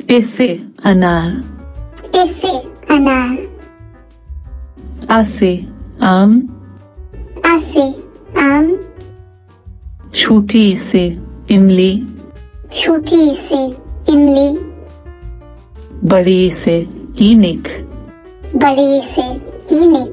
ए से अनार, ए से अनार। आ से आम, आ से आम। छोटी से इमली, छोटी से इमली। बड़ी से ईनिक, बड़ी से ईनिक।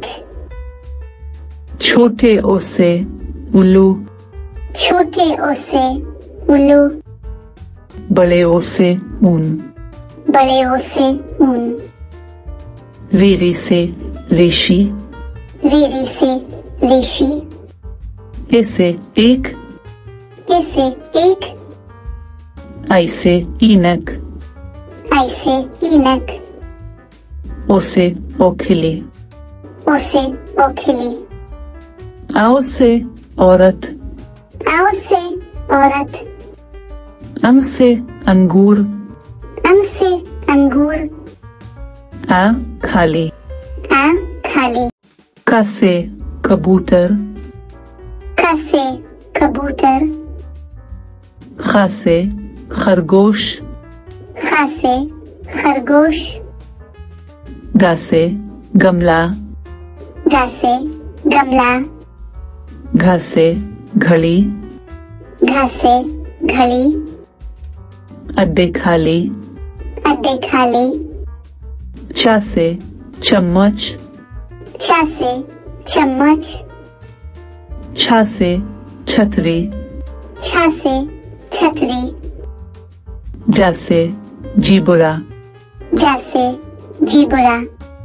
छोटे ओ से उल्लू, छोटे ओ से उल्लू। बड़े ओ से ऊन, बड़े ओ से ऊन। रीरी से ऋषि, रीरी से ऋषि। ए से एक, ए से एक। आई से ईनक, आई से ईनक। ओ से ओखिली, ओ से ओखिली। आओ से औरत, आओ से औरत। अंग से अंगूर, अंग से अंगूर। आ खाली, आ खाली। का से कबूतर, का से कबूतर। खा से खरगोश, खा से खरगोश। गा से गमला, गा से गमला। घा से घड़ी, घा से घड़ी। अड्डे खाली, अड्डे खाली। चा से चम्मच, चा से चम्मच। छा से छतरी, छा से छतरी। जा से जीबुरा, जा से जीबुरा।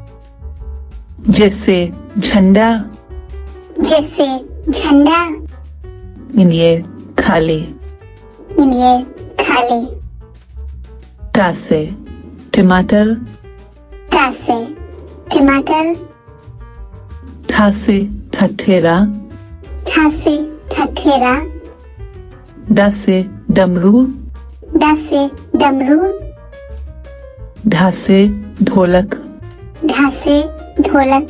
जैसे झंडा, जैसे झंडा। इन्हें खाली, इन्हें खाली। टा से टमाटर, टा से टमाटर। ठा से ठठेरा, ठा से ठठेरा। डा से डमरू, डा से डमरू। ढा से ढोलक, ढा से ढोलक।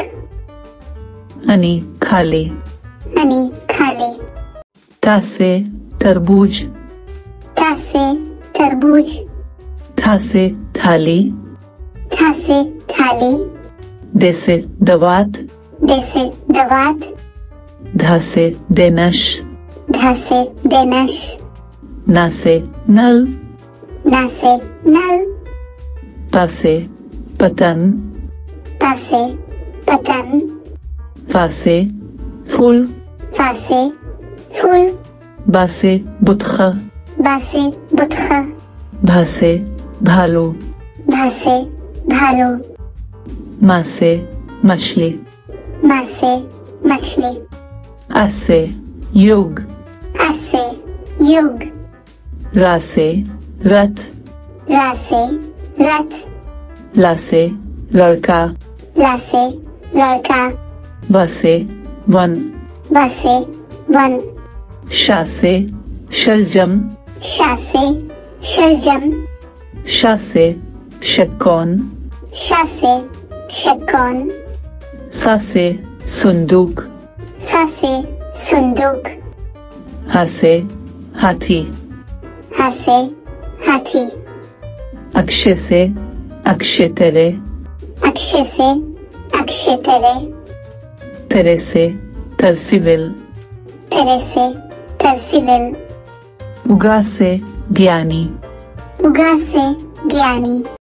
अनि खाली, अनि खाली। ता से तरबूज, ता से तरबूज। था से थाली, था से थाली। दे से दवात, दे से दवात। धा से देनश, धा से देनश। ना से नल, ना से नल। पा से पतन, पा से पतन। फा से फूल, फा से फूल। बा से बुतखा, बा से बुतखा। भा से भालू, भा से भालू। मा से मछली, मा से मछली। आ से युग, आ से युग। रा से रथ, रा से रथ। ला से लड़का, ला से लड़का। व से वन, व से वन। शा से शलजम, शा से शलजम। शा से षटकोण, शा से षटकोण। सा से संदूक, सा से संदूक। हा से हाथी, हा से हाथी। अक्षय से अक्षेतरे, अक्षय से अक्षेतरे। तेरे से तरसिविल, तेरे से तरसिविल। उगा से ज्ञानी, उगा से ज्ञानी।